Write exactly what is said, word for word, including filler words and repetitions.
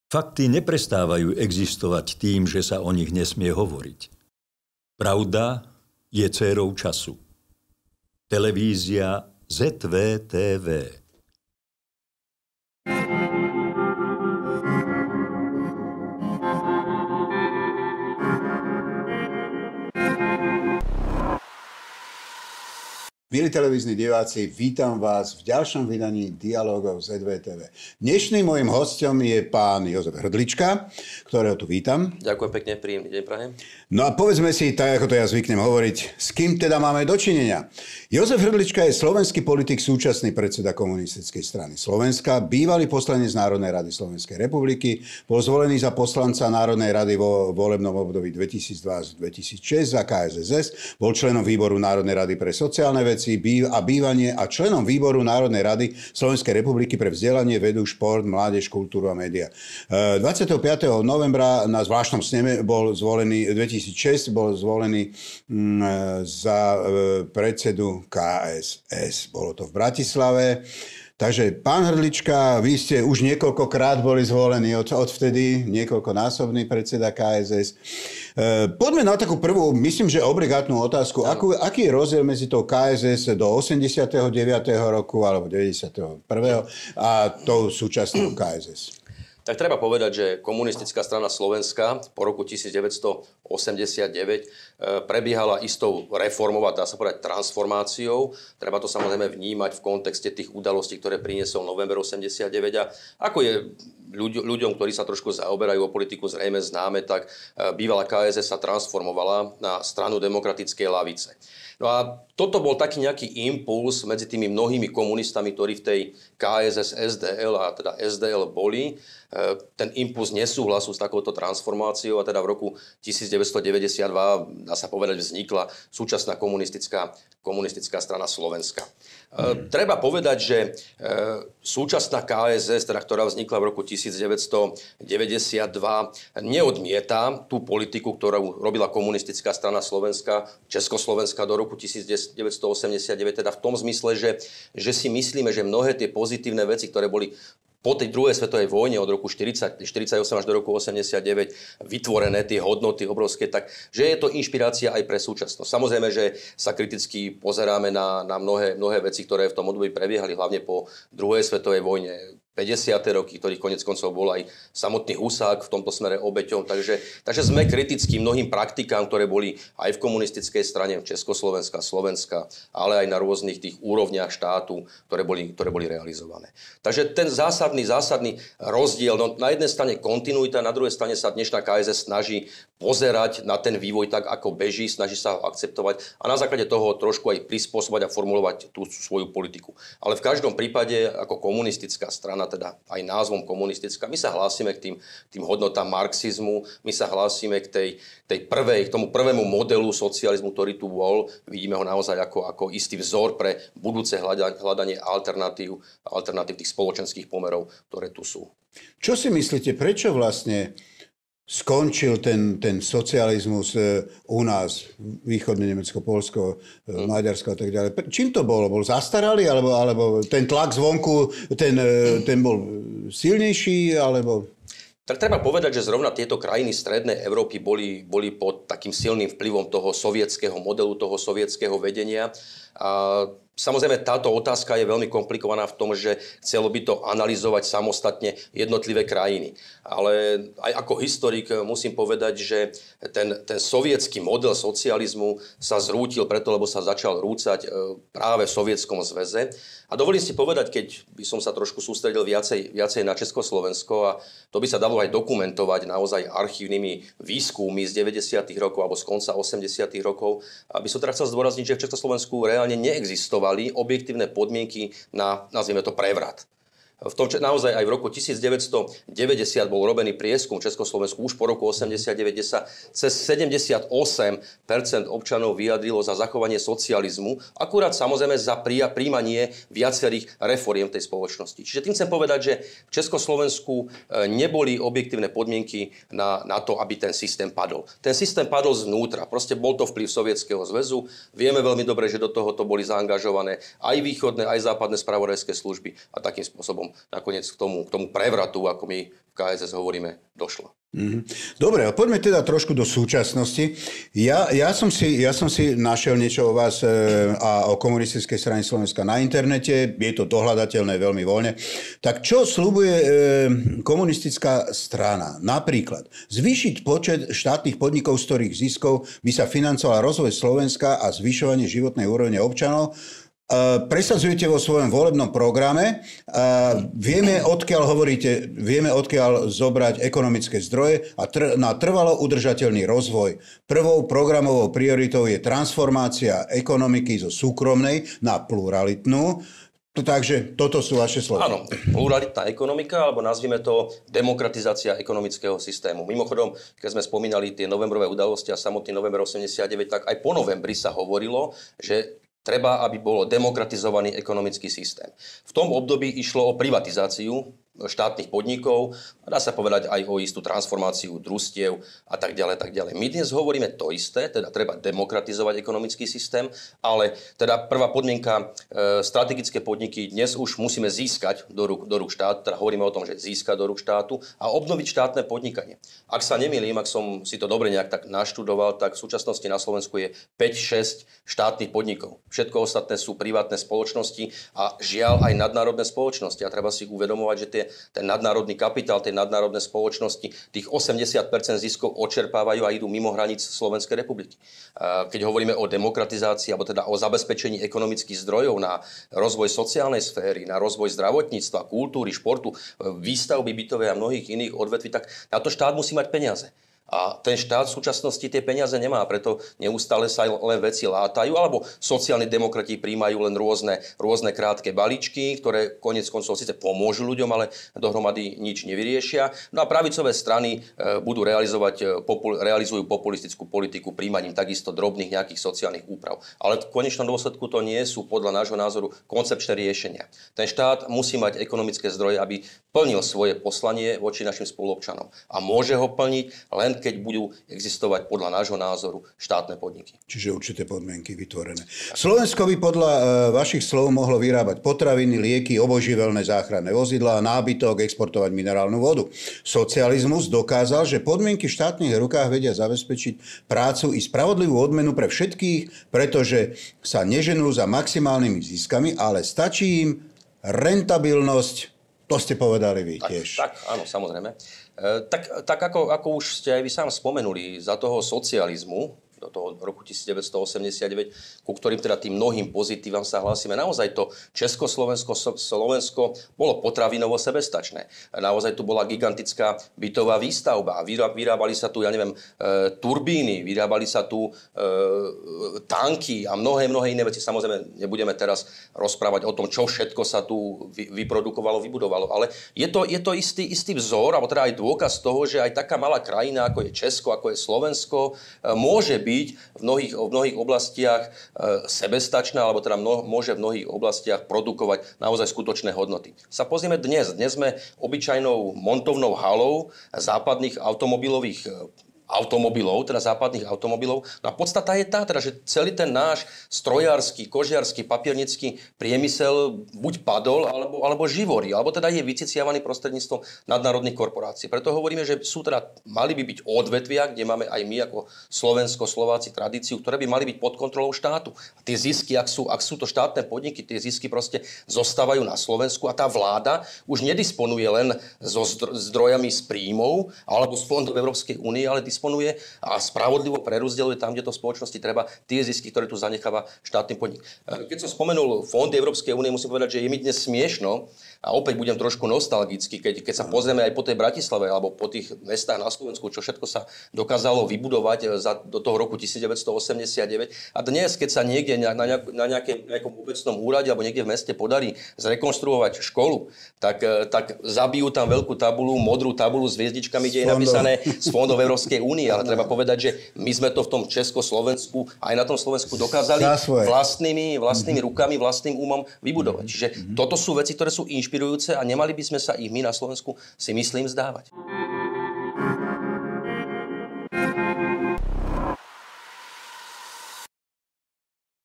Fakty neprestávajú existovať tým, že sa o nich nesmie hovoriť. Pravda je dcérou času. Televízia zet vé té vé. Milí televízni diváci, vítam vás v ďalšom vydaní Dialógov zet vé té vé. Dnešným mojím hosťom je pán Jozef Hrdlička, ktorého tu vítam. Ďakujem pekne, príjemný deň prajem. No a povedzme si, tak ako to ja zvyknem hovoriť, s kým teda máme dočinenia. Jozef Hrdlička je slovenský politik, súčasný predseda Komunistickej strany Slovenska, bývalý poslanec Národnej rady Slovenskej republiky, bol zvolený za poslanca Národnej rady vo volebnom období dvetisícdva až dvetisícšesť za ká es es es, bol členom výboru Národnej rady pre sociálne veci a bývanie a členom výboru Národnej rady Slovenskej republiky pre vzdelanie, vedu, šport, mládež, kultúru a média. dvadsiateho piateho novembra na zvláštnom sneme bol zvolený, dvetisícšesť bol zvolený za predsedu ká es es. Bolo to v Bratislave. Takže, pán Hrdlička, vy ste už niekoľkokrát boli zvolení od, odvtedy, niekoľkonásobný predseda ká es es. E, poďme na takú prvú, myslím, že obligátnu otázku. Akú, aký je rozdiel medzi tou ká es es do osemdesiateho deviateho roku alebo deväťdesiateho prvého a tou súčasnou ká es es? Tak treba povedať, že Komunistická strana Slovenska po roku devätnásťstoosemdesiatdeväť prebiehala istou reformou a dá sa povedať transformáciou. Treba to samozrejme vnímať v kontexte tých udalostí, ktoré priniesol november osemdesiatdeväť. A ako je ľuď, ľuďom, ktorí sa trošku zaoberajú o politiku zrejme známe, tak bývalá ká es es sa transformovala na stranu demokratickej lavice. No a toto bol taký nejaký impuls medzi tými mnohými komunistami, ktorí v tej ká es es, es dé el a teda es dé el boli. Ten impuls nesúhlasu s takouto transformáciou a teda v roku devätnásťstodeväťdesiatdva, dá sa povedať, vznikla súčasná komunistická, komunistická strana Slovenska. Mm. Treba povedať, že súčasná ká es es, teda, ktorá vznikla v roku devätnásťstodeväťdesiatdva, neodmieta tú politiku, ktorú robila komunistická strana Slovenska, Československa do roku devätnásťstoosemdesiatdeväť, teda v tom zmysle, že, že si myslíme, že mnohé tie pozitívne veci, ktoré boli po tej druhej svetovej vojne od roku štyridsať, štyridsaťosem až do roku osemdesiatdeväť vytvorené tie hodnoty obrovské, tak že je to inšpirácia aj pre súčasnosť. Samozrejme, že sa kriticky pozeráme na, na mnohé, mnohé veci, ktoré v tom období prebiehali, hlavne po druhej svetovej vojne. päťdesiate roky, ktorých konec koncov bol aj samotný Husák v tomto smere obeťom. Takže, takže sme kritickí mnohým praktikám, ktoré boli aj v komunistickej strane, v Československa, Slovenska, ale aj na rôznych tých úrovniach štátu, ktoré boli, ktoré boli realizované. Takže ten zásadný, zásadný rozdiel, no na jednej strane kontinuita, na druhej strane sa dnešná ká es es snaží pozerať na ten vývoj tak, ako beží, snaží sa ho akceptovať a na základe toho trošku aj prispôsobať a formulovať tú svoju politiku. Ale v každom prípade, ako komunistická strana, teda aj názvom komunistická. My sa hlásime k tým, tým hodnotám marxizmu, my sa hlásime k tej, tej prvej, k tomu prvému modelu socializmu, ktorý tu bol. Vidíme ho naozaj ako, ako istý vzor pre budúce hľadanie alternatív, alternatív tých spoločenských pomerov, ktoré tu sú. Čo si myslíte, prečo vlastne skončil ten, ten socializmus u nás, východne Nemecko, Poľsko, hmm. Maďarsko a tak ďalej? Čím to bolo? Bol zastaralý? Alebo, alebo ten tlak zvonku, ten, ten bol silnejší? Alebo... Tak treba povedať, že zrovna tieto krajiny strednej Európy boli, boli pod takým silným vplyvom toho sovietskeho modelu, toho sovietskeho vedenia. A samozrejme, táto otázka je veľmi komplikovaná v tom, že chcelo by to analyzovať samostatne jednotlivé krajiny. Ale aj ako historik musím povedať, že ten, ten sovietský model socializmu sa zrútil preto, lebo sa začal rúcať práve v Sovietskom zväze. A dovolím si povedať, keď by som sa trošku sústredil viacej, viacej na Československo, a to by sa dalo aj dokumentovať naozaj archívnymi výskummi z deväťdesiatych rokov alebo z konca osemdesiatych rokov, aby som teda chcel zdôrazniť, že v Československu reálne neexistovali objektívne podmienky na, nazvime to, prevrat. V tom, naozaj aj v roku devätnásťstodeväťdesiat bol robený prieskum v Československu už po roku osemdesiatdeväť, kde sa cez sedemdesiatosem percent občanov vyjadrilo za zachovanie socializmu, akurát samozrejme za príjmanie viacerých reforiem tej spoločnosti. Čiže tým chcem povedať, že v Československu neboli objektívne podmienky na, na to, aby ten systém padol. Ten systém padol znútra. Proste bol to vplyv Sovietskeho zväzu. Vieme veľmi dobre, že do tohoto boli zaangažované aj východné, aj západné spravodajské služby a takým spôsobom potom nakoniec k tomu, k tomu prevratu, ako my v ká es es hovoríme, došlo. Mm-hmm. Dobre, ale poďme teda trošku do súčasnosti. Ja, ja, som, si, ja som si našiel niečo o vás e, a o komunistickej strane Slovenska na internete. Je to dohľadateľné veľmi voľne. Tak čo sľubuje e, komunistická strana? Napríklad zvýšiť počet štátnych podnikov, z ktorých ziskov by sa financoval rozvoj Slovenska a zvyšovanie životnej úrovne občanov. Uh, presadzujete vo svojom volebnom programe. Uh, vieme, odkiaľ hovoríte, vieme, odkiaľ zobrať ekonomické zdroje a tr- na trvalo udržateľný rozvoj. Prvou programovou prioritou je transformácia ekonomiky zo súkromnej na pluralitnú. Takže toto sú vaše slova. Áno, pluralitná ekonomika, alebo nazvime to demokratizácia ekonomického systému. Mimochodom, keď sme spomínali tie novembrové udalosti a samotný november osemdesiatdeväť, tak aj po novembri sa hovorilo, že treba, aby bolo demokratizovaný ekonomický systém. V tom období išlo o privatizáciu štátnych podnikov, dá sa povedať aj o istú transformáciu družstiev a tak ďalej, tak ďalej. My dnes hovoríme to isté, teda treba demokratizovať ekonomický systém, ale teda prvá podmienka, e, strategické podniky dnes už musíme získať do rúk, do rúk štátu, teda hovoríme o tom, že získať do rúk štátu a obnoviť štátne podnikanie. Ak sa nemýlim, ak som si to dobre nejak tak naštudoval, tak v súčasnosti na Slovensku je päť šesť štátnych podnikov. Všetko ostatné sú privátne spoločnosti a žiaľ aj nadnárodné spoločnosti. A treba si uvedomovať, že tie ten nadnárodný kapitál, tie nadnárodné spoločnosti, tých osemdesiat percent ziskov odčerpávajú a idú mimo hraníc Slovenskej republiky. Keď hovoríme o demokratizácii, alebo teda o zabezpečení ekonomických zdrojov na rozvoj sociálnej sféry, na rozvoj zdravotníctva, kultúry, športu, výstavby bytovej a mnohých iných odvetví, tak na to štát musí mať peniaze. A ten štát v súčasnosti tie peniaze nemá, preto neustále sa len veci látajú, alebo sociálni demokrati príjmajú len rôzne, rôzne krátke balíčky, ktoré koniec koncov síce pomôžu ľuďom, ale dohromady nič nevyriešia. No a pravicové strany e, budú realizovať, popul, realizujú populistickú politiku príjmaním takisto drobných nejakých sociálnych úprav. Ale v konečnom dôsledku to nie sú podľa nášho názoru koncepčné riešenia. Ten štát musí mať ekonomické zdroje, aby plnil svoje poslanie voči našim spoluobčanom. A môže ho plniť len keď budú existovať podľa nášho názoru štátne podniky. Čiže určité podmienky vytvorené. Slovensko by podľa e, vašich slov mohlo vyrábať potraviny, lieky, obojživelné záchranné vozidlá, nábytok, exportovať minerálnu vodu. Socializmus dokázal, že podmienky v štátnych rukách vedia zabezpečiť prácu i spravodlivú odmenu pre všetkých, pretože sa neženú za maximálnymi ziskami, ale stačí im rentabilnosť. To ste povedali vy tak, tiež. Tak, áno, samozrejme. E, tak tak ako, ako už ste aj vy sám spomenuli, za toho socializmu, do toho roku devätnásť osemdesiatdeväť, ku ktorým teda tým mnohým pozitívam sa hlásime. Naozaj to Československo, Slovensko bolo potravinovo sebestačné. Naozaj tu bola gigantická bytová výstavba. Vyrábali sa tu, ja neviem, e, turbíny, vyrábali sa tu e, tanky a mnohé, mnohé iné veci. Samozrejme, nebudeme teraz rozprávať o tom, čo všetko sa tu vy, vyprodukovalo, vybudovalo. Ale je to, je to istý, istý vzor, alebo teda aj dôkaz toho, že aj taká malá krajina, ako je Česko, ako je Slovensko, e, môže byť v mnohých, v mnohých oblastiach e, sebestačná, alebo teda mno, môže v mnohých oblastiach produkovať naozaj skutočné hodnoty. Sa pozrieme dnes. Dnes sme obyčajnou montovnou halou západných automobilových automobilov, teda západných automobilov. No a podstata je tá, teda, že celý ten náš strojársky, kožiarsky, papiernický priemysel buď padol, alebo, alebo živorí, alebo teda je vyciciavaný prostredníctvom nadnárodných korporácií. Preto hovoríme, že sú teda, mali by byť odvetvia, kde máme aj my ako Slovensko, Slováci tradíciu, ktoré by mali byť pod kontrolou štátu. A tie zisky, ak sú, ak sú to štátne podniky, tie zisky proste zostávajú na Slovensku a tá vláda už nedisponuje len so zdrojami z príjmov alebo z fondov Európskej únie, ale disponuje a spravodlivo prerozdeľuje tam, kde to v spoločnosti treba, tie zisky, ktoré tu zanecháva štátny podnik. Keď som spomenul fondy Európskej únie, musím povedať, že je mi dnes smiešno a opäť budem trošku nostalgický, keď, keď sa pozrieme aj po tej Bratislave alebo po tých mestách na Slovensku, čo všetko sa dokázalo vybudovať za, do toho roku devätnásť osemdesiatdeväť. A dnes, keď sa niekde na, nejak, na nejaké, nejakom obecnom úrade alebo niekde v meste podarí zrekonštruovať školu, tak, tak zabijú tam veľkú tabulu, modrú tabulu s hviezdičkami, kde je napísané z fondov Európskej únie, ale treba povedať, že my sme to v tom Československu aj na tom Slovensku dokázali vlastnými, vlastnými mm-hmm. rukami, vlastným umom vybudovať. Čiže mm-hmm. toto sú veci, ktoré sú inšpirujúce a nemali by sme sa ich my na Slovensku, si myslím, vzdávať.